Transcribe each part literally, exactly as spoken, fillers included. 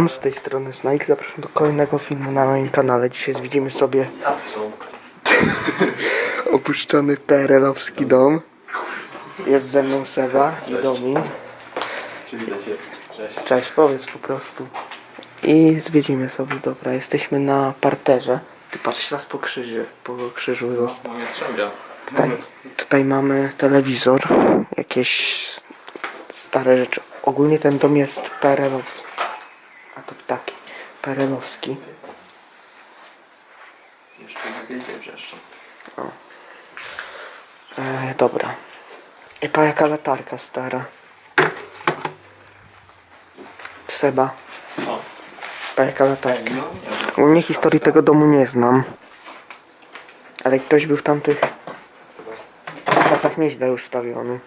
z tej strony Snake. Zapraszam do kolejnego filmu na moim kanale. Dzisiaj zwiedzimy sobie opuszczony P R L-owski dom. Jest ze mną Seba i Domin. Cześć. Cześć, powiedz po prostu. I zwiedzimy sobie, dobra, jesteśmy na parterze. Ty patrz nas po krzyżu, po krzyżu został. Tutaj, tutaj mamy telewizor, jakieś stare rzeczy. Ogólnie ten dom jest P R L-owski. A to ptaki. P R L-owski. O. E, dobra. I pa jaka latarka stara. Seba. Pa jaka latarka. Ogólnie historii tego domu nie znam. Ale ktoś był w tamtych czasach nieźle ustawiony.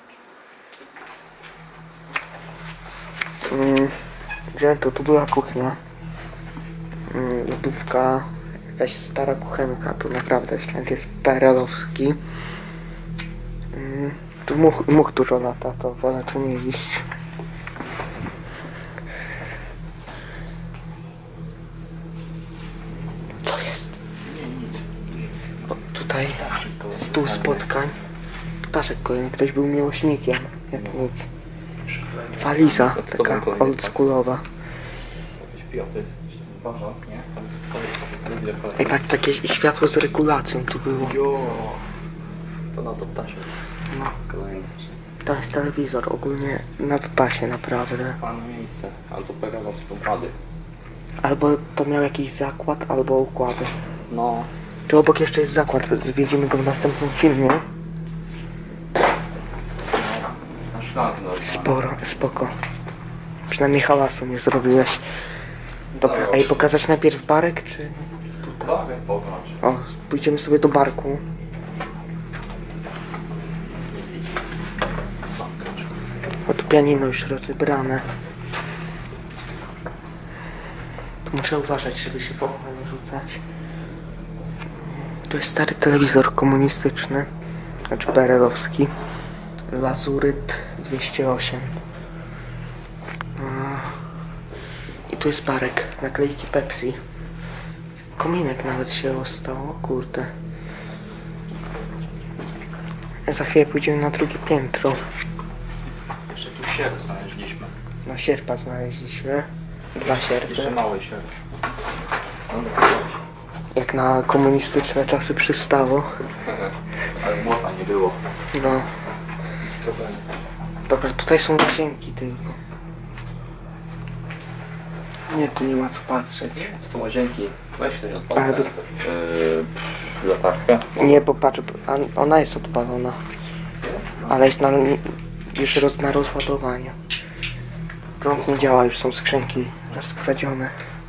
Mm, gdzie to? Tu była kuchnia. Mm, lodówka. Jakaś stara kuchenka. Tu naprawdę sprzęt jest P R L-owski. Mm, tu much, much dużo lata, to wolę tu nie iść. Co jest? Nie, nic. O, tutaj stół spotkań. Ptaszek kolejny. Ktoś był miłośnikiem. Jak nic. Waliza taka oldschoolowa. Ej, tak, takie światło z regulacją tu było. To na to ptaszek. No. To jest telewizor, ogólnie na wypasie naprawdę. Fajne miejsce, albo P R L-owską pady. Albo to miał jakiś zakład, albo układy. No. Tu obok jeszcze jest zakład, zwiedzimy go w następnym filmie. Na szklankę normalnie. Sporo, spoko. Przynajmniej hałasu nie zrobiłeś. Dobra, ej, pokazać najpierw barek, czy... Barek pokaż. O, pójdziemy sobie do barku. O, tu pianino już rozebrane. Tu muszę uważać, żeby się w okno nie rzucać. Tu jest stary telewizor komunistyczny. Znaczy P R L-owski. Lazuryt dwieście osiem. I tu jest barek, naklejki Pepsi. Kominek nawet się ostał, o kurde. Za chwilę pójdziemy na drugie piętro. Jeszcze tu sierp znaleźliśmy. No sierpa znaleźliśmy. Dwa sierpy. Jeszcze mały sierp. Jak na komunistyczne czasy przystało. Ale młota nie było. No. Dobra, tutaj są łazienki tylko. Nie, tu nie ma co patrzeć. To tu łazienki. Weź ktoś odpalę. Ale to... Yy, latarkę. Nie, bo patrz, a- ona jest odpalona. Ale jest na, już roz, na rozładowaniu. Prąd nie działa, już są skrzynki rozkradzione.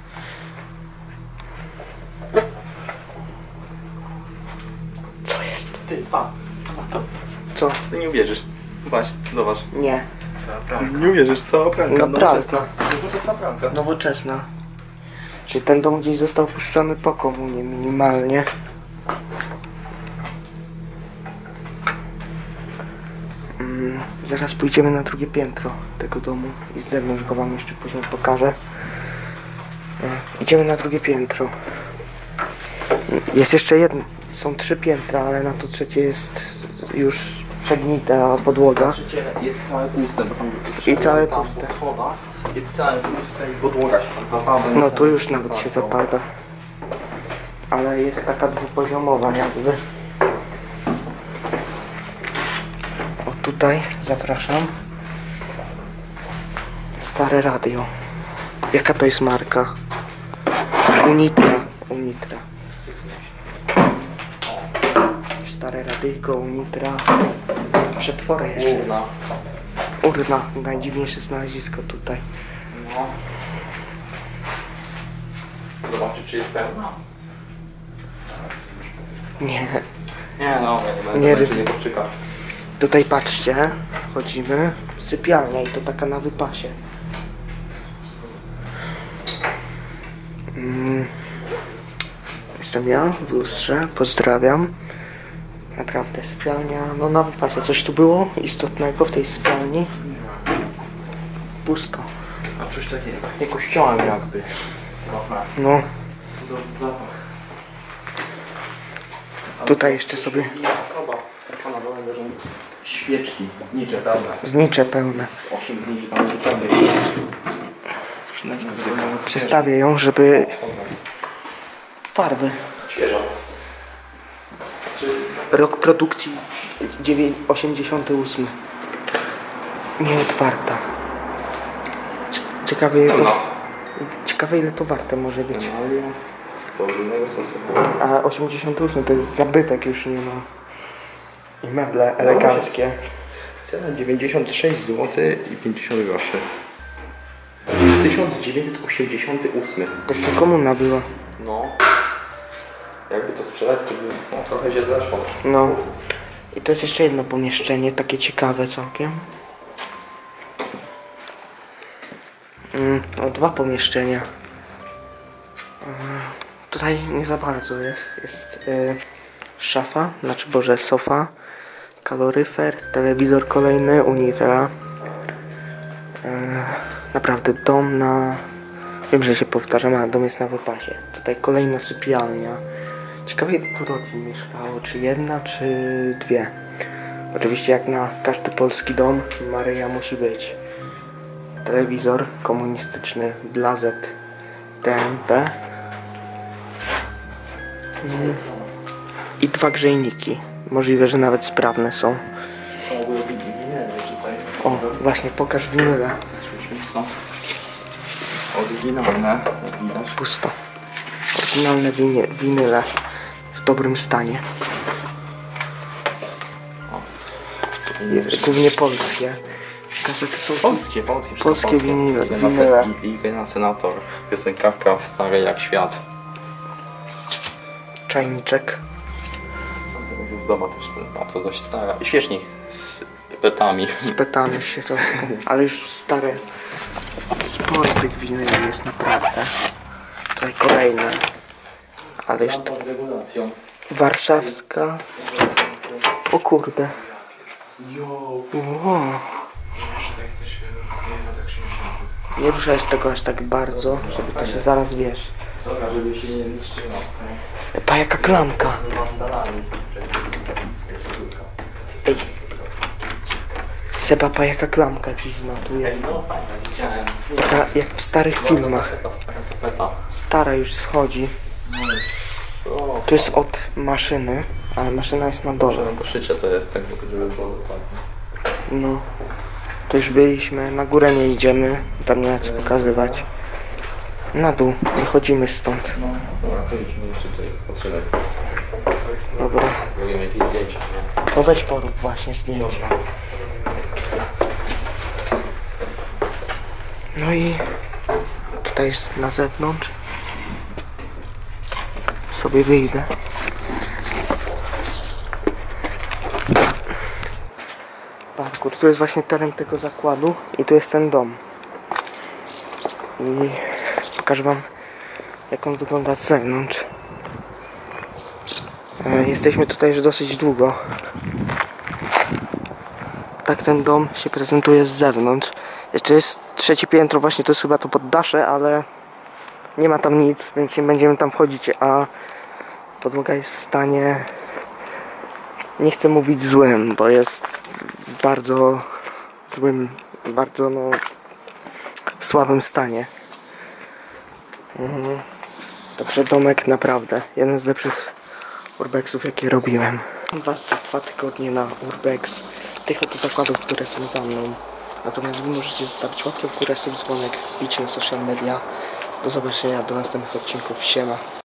Co jest? Ty, pa. To. Co? Ty nie uwierzysz. Właśnie, zobacz. Nie. Cała pralka. Nie uwierzysz, cała pralka. No pralka. Nowoczesna pralka. Nowoczesna. Czyli ten dom gdzieś został puszczony po komunie minimalnie. Mm, zaraz pójdziemy na drugie piętro tego domu i z zewnątrz go wam jeszcze później pokażę. E, idziemy na drugie piętro. Jest jeszcze jedno, są trzy piętra, ale na to trzecie jest już przegnita podłoga. Trzecie jest całe puste, bo tam I całe tam puste. po schodach jest całe puste i podłoga się tam zapada. No tu już nawet się zapada. Ale jest taka dwupoziomowa jakby. O tutaj zapraszam. Stare radio. Jaka to jest marka? Unitra. Unitra. Stare radyjko, Unitra. Przetwory jeszcze. Urna. Urna. Najdziwniejsze znalezisko tutaj. No. Zobaczyć, czy jest pełna. Nie. Nie no, ja nie będę Nie nie, ryzy- nie poczyka. Tutaj patrzcie. Wchodzimy. Sypialnia i to taka na wypasie. Mm. Jestem ja w lustrze. Pozdrawiam. Naprawdę sypialnia, no na wypasie. Coś tu było istotnego w tej sypialni? Pusto. A coś takiego, pachnie kościołem jakby. Trochę. No, To zapach. tutaj jeszcze sobie Osoba, taka na dole leżą świeczki, znicze pełne. znicze pełne. osiem zniczy tam rzucamy. Skrzyneczka sobie. Przestawię ją, żeby farby. Świeżo. Rok produkcji dziewię- osiemdziesiąty ósmy. Nie otwarta. Cie- Ciekawe ile to, ciekawe ile to warte może być. Podwójnego sosu. A osiemdziesiąty ósmy to jest zabytek, już nie ma. I meble eleganckie. Cena dziewięćdziesiąt sześć złotych i pięćdziesiąt groszy. tysiąc dziewięćset osiemdziesiąty ósmy. To jeszcze komuna była. No. Jakby to sprzedać, to by no, trochę się zeszło. No. I to jest jeszcze jedno pomieszczenie, takie ciekawe całkiem. Mm, no, dwa pomieszczenia. Yy, tutaj nie za bardzo jest. Jest yy, szafa, znaczy boże sofa, kaloryfer, telewizor kolejny, Unitera. Yy, naprawdę dom na... Wiem, że się powtarzam, ale dom jest na wypasie. Tutaj kolejna sypialnia. Ciekawe ile tu rodzin mieszkało, czy jedna, czy dwie. Oczywiście jak na każdy polski dom, Maryja musi być. Telewizor komunistyczny Blazet T M P. Mm. I dwa grzejniki. Możliwe, że nawet sprawne są. O, właśnie, pokaż winyle. Są oryginalne, jak widać. Pusto. Oryginalne winie, winyle w dobrym stanie. I, głównie polskie. Kasety są Polskie, polskie, wszystko Polskie polskie. winyle, Idę na winyle. se- Idę na senator. Piosenkarka stare jak świat. Czajniczek. Zdoba też ten, a to dość stara. I świecznik z petami. Z petami w środku. Ale już stare. Sporo tych winyli jest naprawdę. Tutaj kolejne. Ale już to Z regulacją. warszawska. O kurde. Wow. Nie ruszaj tego aż tak bardzo, żeby to się zaraz wiesz. Droga, żeby się nie zniszczyło. Pa jaka klamka. Ej. Seba, pa jaka klamka dziwna tu jest. No fajnie, widziałem. Taka jak w starych filmach. Ta stara tapeta. Stara już schodzi. O, Tu jest od maszyny, ale maszyna jest na dole. Może do szycia to jest, tak, żeby było dokładnie. No. To już byliśmy, na górę nie idziemy, tam nie ma co pokazywać. Na dół, wychodzimy stąd. No, dobra, to idziemy jeszcze tutaj potrzebę. Dobra. Zrobimy jakieś zdjęcia, nie? To weź porób właśnie zdjęcia. No i tutaj jest na zewnątrz. Sobie wyjdę. Parkour. Tu jest właśnie teren tego zakładu i tu jest ten dom. I pokażę wam jak on wygląda z zewnątrz. E, Jesteśmy tutaj już dosyć długo. Tak ten dom się prezentuje z zewnątrz. Jeszcze jest trzecie piętro, właśnie to jest chyba to poddasze, ale nie ma tam nic, więc nie będziemy tam wchodzić, a podłoga jest w stanie, nie chcę mówić złym, bo jest w bardzo złym, bardzo no słabym stanie. Mhm. Także domek naprawdę jeden z lepszych urbexów jakie robiłem. Was za dwa tygodnie na urbex tych oto zakładów, które są za mną. Natomiast wy możecie zostawić łapkę w górę, subdzwonek, wbić na social media. Do zobaczenia, do następnych odcinków. Siema.